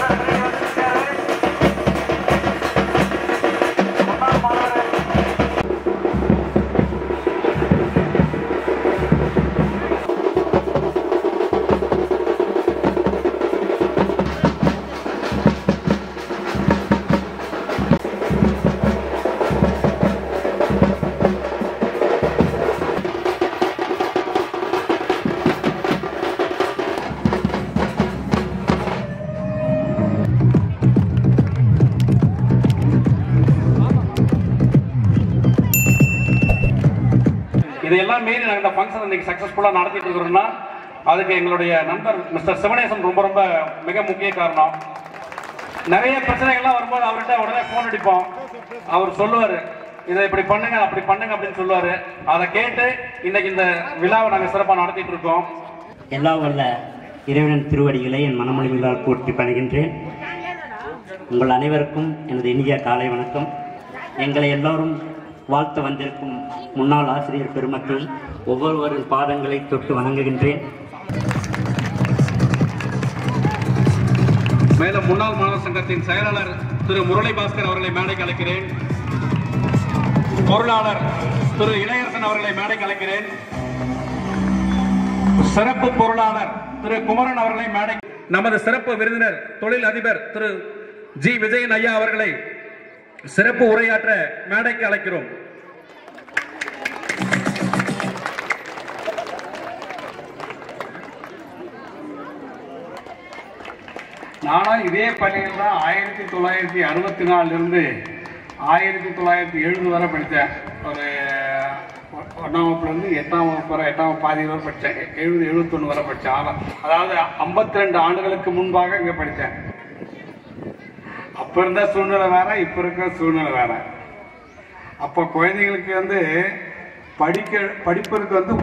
இதையெல்லாம் மீறி நாங்கள் இந்த ஃபங்க்ஷன் இன்னைக்கு சக்ஸஸ்ஃபுல்லாக நடத்திட்டு இருக்கிறோம்னா அதுக்கு எங்களுடைய நண்பர் மிஸ்டர் சிவனேசன் ரொம்ப ரொம்ப மிக முக்கிய காரணம். நிறைய பிரச்சனைகள்லாம் வரும்போது அவர்கிட்ட உடனே ஃபோன் அடிப்போம். அவர் சொல்லுவார், இதை இப்படி பண்ணுங்க அப்படி பண்ணுங்க அப்படின்னு சொல்லுவார். அதை கேட்டு இன்னைக்கு இந்த விழாவை நாங்கள் சிறப்பாக நடத்திட்டு இருக்கோம். எல்லா வல்ல இறைவனின் திருவடிகளை என் மனமொழிகளால் போற்றி பணிகின்றேன். உங்கள் அனைவருக்கும் எனது இனிய காலை வணக்கம். எங்களை எல்லோரும் வாழ்த்து வந்திருக்கும் முன்னாள் ஆசிரியர் பெருமக்கள் ஒவ்வொருவரின் பாதங்களை தொட்டு வணங்குகின்றேன். மேலும் முன்னாள் மாணவர் சங்கத்தின் செயலாளர் திரு முரளி பாஸ்கர் அவர்களை மேடைக்கு அழைக்கிறேன். பொருளாளர் திரு இளையரசன் அவர்களை மேடைக்கு அழைக்கிறேன். சிறப்பு பொருளாளர் திரு குமரன் அவர்களை மேடை. நமது சிறப்பு விருந்தினர் தொழில் அதிபர் திரு ஜி விஜயன் ஐயா அவர்களை சிறப்பு உரையாற்ற மேடைக்கு அழைக்கிறோம். நானும் இதே பள்ளியில் தான் 1964 இருந்து 1970 வரை படித்தேன். ஒரு 1ஆம் வகுப்புலேருந்து 8ஆம் வகுப்பு வரை 8ஆம் பாதி வரை படித்தேன். 70-71 வரை படித்தேன். அதாவது 52 ஆண்டுகளுக்கு முன்பாக இங்கே படித்தேன். அப்போ இருந்த சூழ்நிலை வேற, இப்போ இருக்கிற சூழ்நிலை வேற. அப்போ குழந்தைங்களுக்கு வந்து படிப்பதற்கு வந்து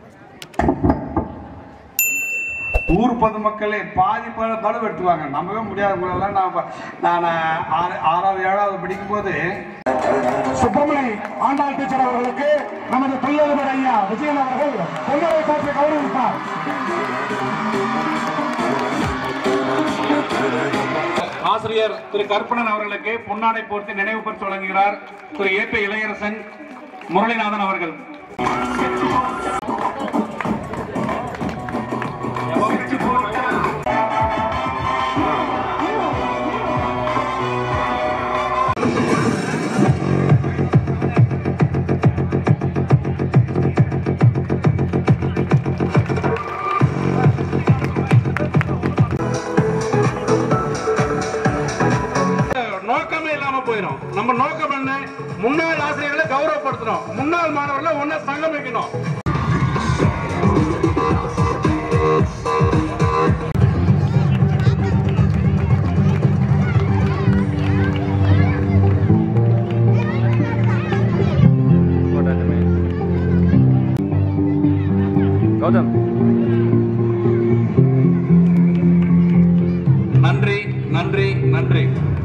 ஊர் பொதுமக்களே பாதி பளு எடுத்துவாங்க. நம்பவே முடியாதவங்களெல்லாம் நான் 6வது 7வது படிக்கும் போது சுப்பிரமணி ஆண்டாள் டீச்சர் அவர்களுக்கு நமது தொழிலதிபர் ஐயா விஜயன் அவர்கள் பொங்கலை போற்றி கௌரவித்தார். ஆசிரியர் திரு கற்பனன் அவர்களுக்கு பொன்னாடை போர்த்தி நினைவு பரிசு வழங்குகிறார் திரு ஏ.பி. இளையரசன் முரளிநாதன் அவர்கள். நோக்கமே இல்லாம போயிடும். நம்ம நோக்கம் என்ன? முன்னாள் ஆசிரியர்களை கௌரவப்படுத்தணும், முன்னாள் மாணவர்களை ஒன்னா சங்கமிக்கணும். கௌதம், நன்றி நன்றி நன்றி.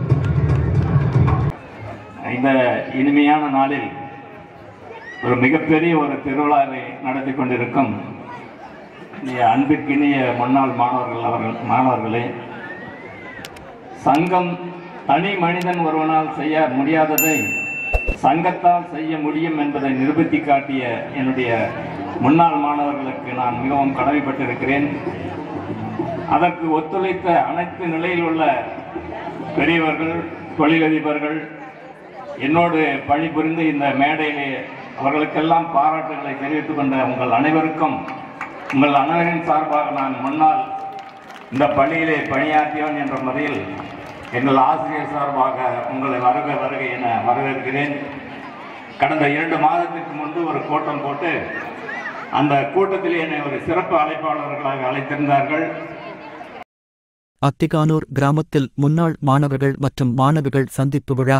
இந்த இனிமையான நாளில் ஒரு மிகப்பெரிய ஒரு திருவிழாவை நடத்தி கொண்டிருக்கும் அன்பிற்கினிய முன்னாள் மாணவர்களே, சங்கம் தனி மனிதன் ஒருவனால் செய்ய முடியாததை சங்கத்தால் செய்ய முடியும் என்பதை நிரூபித்து காட்டிய என்னுடைய முன்னாள் மாணவர்களுக்கு நான் மிகவும் கடமைப்பட்டிருக்கிறேன். அதற்கு ஒத்துழைத்த அனைத்து நிலையில் உள்ள பெரியவர்கள், தொழிலதிபர்கள், என்னோடு பணிபுரிந்து இந்த மேடையிலே அவர்களுக்கெல்லாம் பாராட்டுகளை தெரிவித்துக் கொண்ட உங்கள் அனைவருக்கும் உங்கள் அனைவரின் சார்பாக நான் முன்னால் இந்த பள்ளியிலே பணியாற்றியவன் என்ற முறையில் எங்கள் ஆசிரியர் சார்பாக உங்களை வருக என வரவேற்கிறேன். கடந்த 2 மாதத்திற்கு முன்பு ஒரு கூட்டம் போட்டு அந்த கூட்டத்தில் என்னை ஒரு சிறப்பு அழைப்பாளர்களாக அழைத்திருந்தார்கள். அத்திகானூர் கிராமத்தில் முன்னாள் மாணவர்கள் மற்றும் மாணவிகள் சந்திப்பு விழா.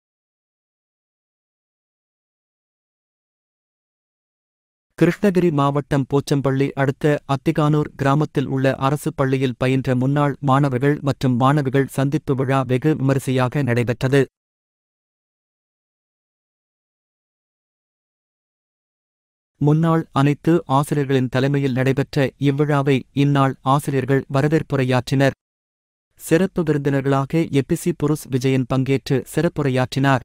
கிருஷ்ணகிரி மாவட்டம் போச்சம்பள்ளி அடுத்த அத்திகானூர் கிராமத்தில் உள்ள அரசு பள்ளியில் பயின்ற முன்னாள் மாணவர்கள் மற்றும் மாணவிகள் சந்திப்பு விழா வெகு விமரிசையாக நடைபெற்றது. முன்னாள் அனைத்து ஆசிரியர்களின் தலைமையில் நடைபெற்ற இவ்விழாவை இந்நாள் ஆசிரியர்கள் வரவேற்புரையாற்றினர். சிறப்பு விருந்தினர்களாக எபிசி புருஷ் விஜயன் பங்கேற்று சிறப்புரையாற்றினார்.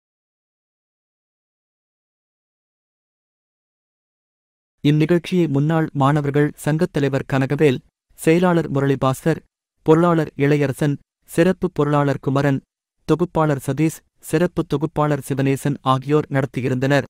இந்நிகழ்ச்சியை முன்னாள் மாணவர்கள் சங்கத் தலைவர் கனகவேல், செயலாளர் முரளிபாஸ்கர், பொருளாளர் இளையரசன், சிறப்பு பொருளாளர் குமரன், தொகுப்பாளர் சதீஷ், சிறப்பு தொகுப்பாளர் சிவனேசன் ஆகியோர் நடத்தியிருந்தனர்.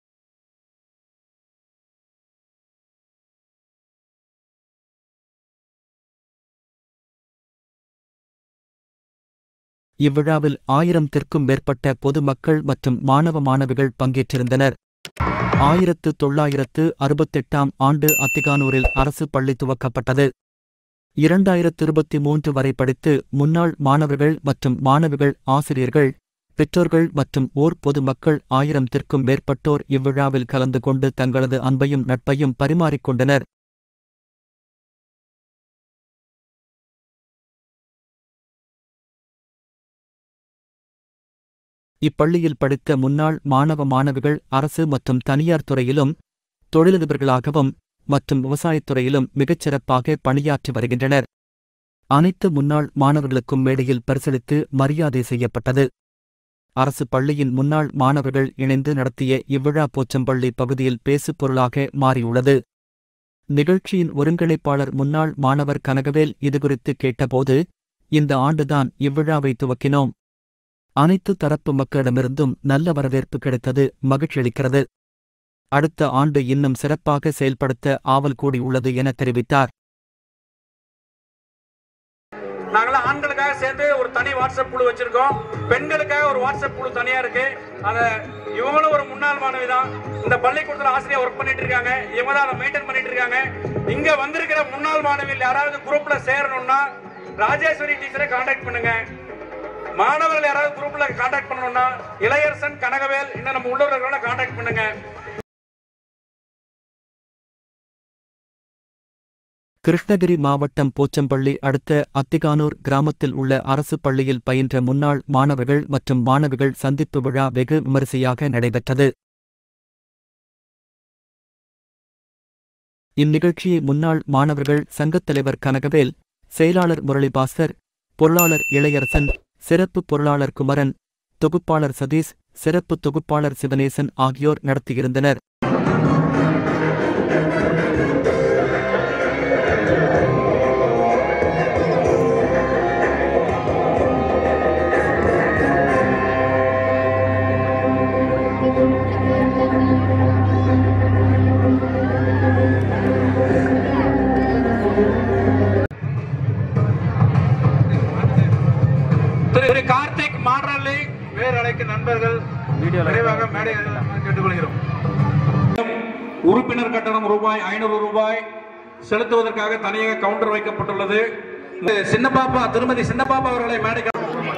இவ்விழாவில் 1000த்திற்கும் மேற்பட்ட பொதுமக்கள் மற்றும் மாணவ மாணவிகள் பங்கேற்றிருந்தனர். 1968ஆம் ஆண்டு அத்திகானூரில் அரசு பள்ளி துவக்கப்பட்டது. 2023 வரை படித்து முன்னாள் மாணவர்கள் மற்றும் மாணவிகள், ஆசிரியர்கள், பெற்றோர்கள் மற்றும் ஓர் பொதுமக்கள் 1000த்திற்கும் மேற்பட்டோர் இவ்விழாவில் கலந்து கொண்டு தங்களது அன்பையும் நட்பையும் பரிமாறிக்கொண்டனர். இப்பள்ளியில் படித்த முன்னாள் மாணவ மாணவிகள் அரசு மற்றும் தனியார் துறையிலும் தொழிலதிபர்களாகவும் மற்றும் விவசாயத்துறையிலும் மிகச்சிறப்பாக பணியாற்றி வருகின்றனர். அனைத்து முன்னாள் மாணவர்களுக்கும் மேடையில் பரிசளித்து மரியாதை செய்யப்பட்டது. அரசு பள்ளியின் முன்னாள் மாணவர்கள் இணைந்து நடத்திய இவ்விழா போச்சம்பள்ளி பகுதியில் பேசுபொருளாக மாறியுள்ளது. நிகழ்ச்சியின் ஒருங்கிணைப்பாளர் முன்னாள் மாணவர் கனகவேல் இதுகுறித்து கேட்டபோது, இந்த ஆண்டுதான் இவ்விழாவை துவக்கினோம். அனைத்து தரப்பு மக்களிடமிருந்தும் நல்ல வரவேற்பு கிடைத்தது, மகிழ்ச்சியளிக்கிறது. அடுத்த ஆண்டு இன்னும் சிறப்பாக செயல்படுத்த ஆவல் கூடியுள்ளது என தெரிவித்தார். நாங்களாம் ஆண்களுக்காக சேர்ந்து ஒரு தனி வாட்ஸ்அப் குழு வச்சிருக்கோம். பெண்களுக்காக ஒரு வாட்ஸ்அப் குழு தனியா இருக்கு. அத இவங்களும் ஒரு முன்னாள் மாணவி தான். இந்த பள்ளிக்கூடத்தில் ஆசிரியர் ஒர்க் பண்ணிட்டு இருக்காங்க. இவங்க தான் அதை மெயின்டைன் பண்ணிட்டு இருக்காங்க. இங்க வந்திருக்கிற முன்னாள் மாணவிகள் யாராவது குரூப்ல சேரணும்னா ராஜேஸ்வரி டீச்சரை கான்டாக்ட் பண்ணுங்க. மாணவர்கள் யாராவது குரூப்ல கான்டாக்ட் பண்ணணும்னா இளையரசன், கனகவேல், இன்னும் நம்ம உள்ளவர்களோட கான்டாக்ட் பண்ணுங்க. கிருஷ்ணகிரி மாவட்டம் போச்சம்பள்ளி அடுத்த அத்திகானூர் கிராமத்தில் உள்ள அரசு பள்ளியில் பயின்ற முன்னாள் மாணவர்கள் மற்றும் மாணவிகள் சந்திப்பு விழா வெகு விமரிசையாக நடைபெற்றது. இந்நிகழ்ச்சியை முன்னாள் மாணவர்கள் சங்கத் தலைவர் கனகவேல், செயலாளர் முரளிபாஸ்கர், பொருளாளர் இளையரசன், சிறப்பு பொருளாளர் குமரன், தொகுப்பாளர் சதீஷ், சிறப்பு தொகுப்பாளர் சிவனேசன் ஆகியோர் நடத்தியிருந்தனர். திரு கார்த்திக் மாடரல்லி வேறு அழைக்கும் நண்பர்கள் விரைவாக மேடையில் கேட்டுக்கொள்கிறோம். உறுப்பினர் கட்டணம் ரூபாய் 500 செலுத்துவதற்காக தனியாக கவுண்டர் வைக்கப்பட்டுள்ளது. சின்னப்பாப்பா, திருமதி சின்னப்பாப்பா அவர்களை மேடைக்கு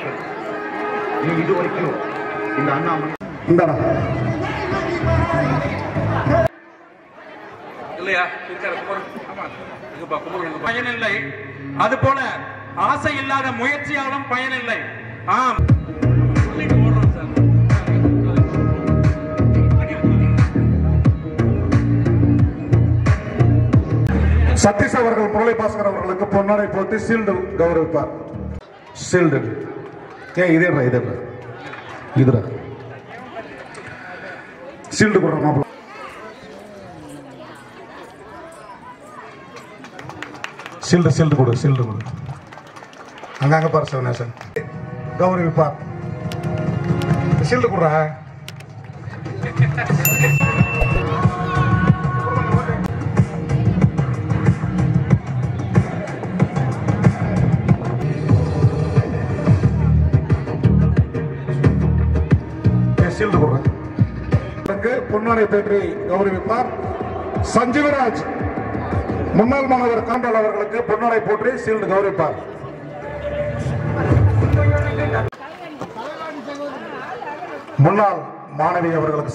இல்லையா பயனில்லை. அதுபோல ஆசை இல்லாத முயற்சியாலும் பயனில்லை. ஆம், சதீஷ் அவர்கள் முரளிபாஸ்கர் அவர்களுக்கு பொன்னாடை போட்டு சீல்டு கௌரவிப்பார். சீல்டு இதுரா சீல்டு கொடுற மாப்பிள்ள. சீல்டு கொடு. அங்கங்க பாரு சிவனேசன் கௌரவிப்பார். சீல்டு கொடுறா. சீல்டு கொடுறேன். பொன்னாடை பெற்று கௌரவிப்பார். சஞ்சீவராஜ் முன்னாள் மாணவர் காண்டால் அவர்களுக்கு பொன்னாடை போற்றி சீல்டு கௌரவிப்பார். முன்னாள் மாணவி அவர்களுக்கு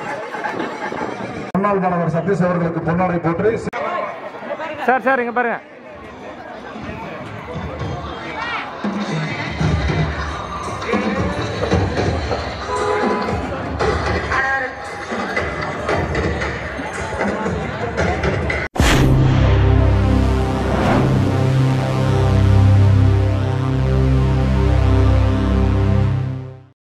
முன்னாள் மாணவர் சதீஷ் அவர்களுக்கு பொன்னாடை போற்றி. சார் இங்க பாருங்க.